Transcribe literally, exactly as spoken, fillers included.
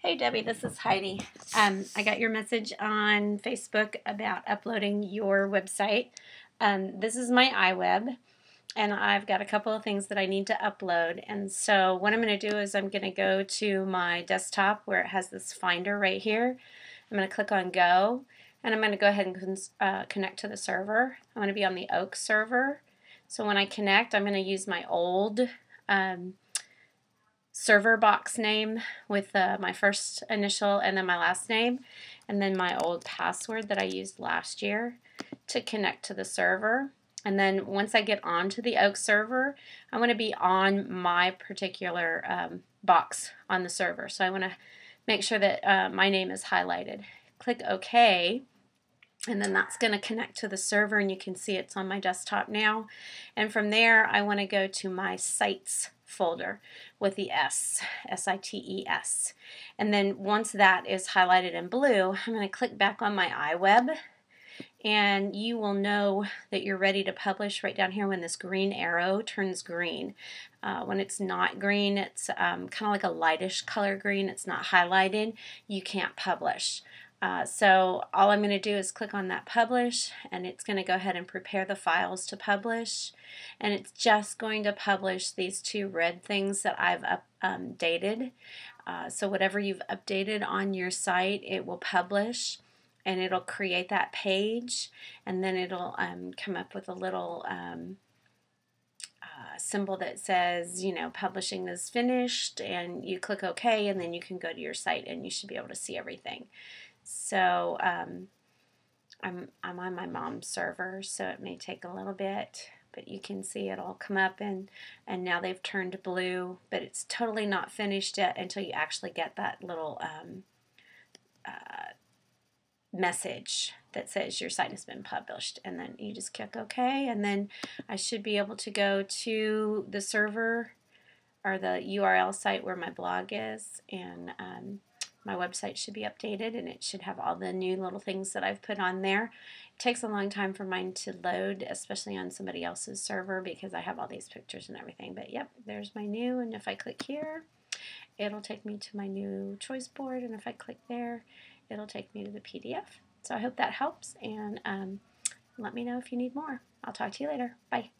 Hey Debbie, this is Heidi. Um, I got your message on Facebook about uploading your website. Um, this is my iWeb, and I've got a couple of things that I need to upload. And so what I'm going to do is I'm going to go to my desktop where it has this finder right here. I'm going to click on Go, and I'm going to go ahead and uh, connect to the server. I'm going to be on the Oak server. So when I connect, I'm going to use my old um, server box name with uh, my first initial and then my last name, and then my old password that I used last year to connect to the server. And then once I get onto the Oak server, I want to be on my particular um, box on the server. So I want to make sure that uh, my name is highlighted. Click OK. And then that's going to connect to the server, and you can see it's on my desktop now. And from there, I want to go to my sites folder with the S, S I T E S. And then once that is highlighted in blue, I'm going to click back on my iWeb, and you will know that you're ready to publish right down here when this green arrow turns green. Uh, when it's not green, it's um, kind of like a lightish color green, it's not highlighted, you can't publish. Uh, so all I'm going to do is click on that publish, and it's going to go ahead and prepare the files to publish, and it's just going to publish these two red things that I've updated. Uh, so whatever you've updated on your site, it will publish, and it'll create that page, and then it'll um, come up with a little um, uh, symbol that says, you know, publishing is finished, and you click OK, and then you can go to your site and you should be able to see everything. So um, I'm, I'm on my mom's server, so it may take a little bit, but you can see it'll come up, and, and now they've turned blue, but it's totally not finished yet until you actually get that little um, uh, message that says your site has been published, and then you just click OK, and then I should be able to go to the server or the U R L site where my blog is, and um, my website should be updated, and it should have all the new little things that I've put on there. It takes a long time for mine to load, especially on somebody else's server, because I have all these pictures and everything. But yep, there's my new, and if I click here, it'll take me to my new choice board, and if I click there, it'll take me to the P D F. So I hope that helps, and um, let me know if you need more. I'll talk to you later. Bye.